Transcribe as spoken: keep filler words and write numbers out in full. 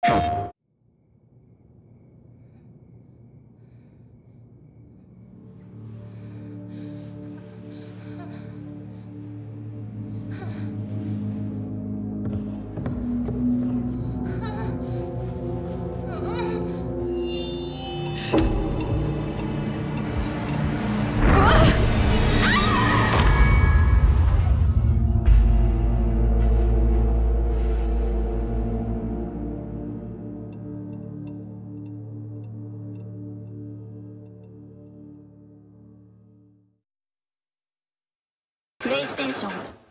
プレイステーション